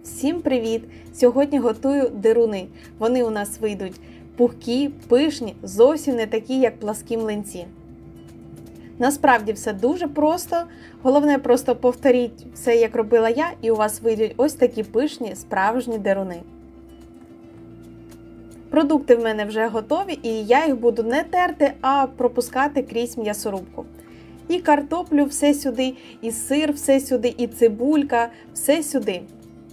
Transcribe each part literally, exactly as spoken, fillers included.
Всім привіт! Сьогодні готую дируни. Вони у нас вийдуть пухкі, пишні, зовсім не такі, як пласкі млинці. Насправді все дуже просто. Головне просто повторіть все, як робила я, і у вас вийдуть ось такі пишні, справжні дируни. Продукти в мене вже готові, і я їх буду не терти, а пропускати крізь м'ясорубку. І картоплю все сюди, і сир все сюди, і цибулька, все сюди.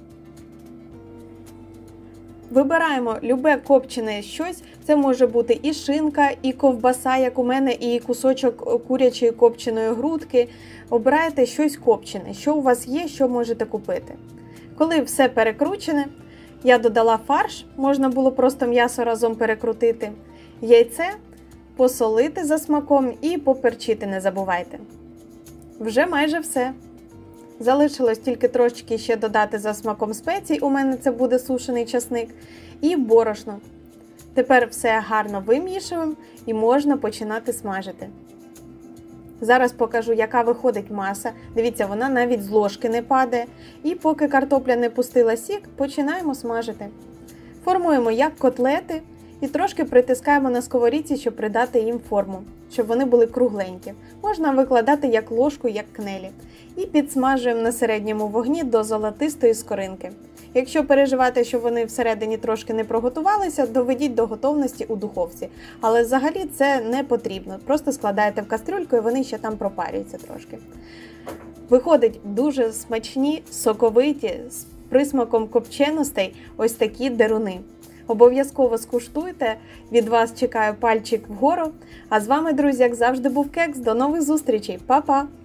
Вибираємо любе копчене щось, це може бути і шинка, і ковбаса, як у мене, і кусочок курячої копченої грудки. Обирайте щось копчене, що у вас є, що можете купити. Коли все перекручене, я додала фарш, можна було просто м'ясо разом перекрутити, яйце, посолити за смаком і поперчити не забувайте. Вже майже все. Залишилось тільки трошки ще додати за смаком спецій, у мене це буде сушений часник, і борошно. Тепер все гарно вимішуємо і можна починати смажити. Зараз покажу, яка виходить маса. Дивіться, вона навіть з ложки не падає. І поки картопля не пустила сік, починаємо смажити. Формуємо як котлети і трошки притискаємо на сковорідці, щоб придати їм форму, щоб вони були кругленькі. Можна викладати як ложку, як кнелі. І підсмажуємо на середньому вогні до золотистої скоринки. Якщо переживаєте, що вони всередині трошки не проготувалися, доведіть до готовності у духовці. Але взагалі це не потрібно. Просто складаєте в кастрюльку і вони ще там пропарюються трошки. Виходить дуже смачні, соковиті, з присмаком копченостей ось такі дируни. Обов'язково скуштуйте, від вас чекаю пальчик вгору. А з вами, друзі, як завжди, був Кекс. До нових зустрічей. Па-па!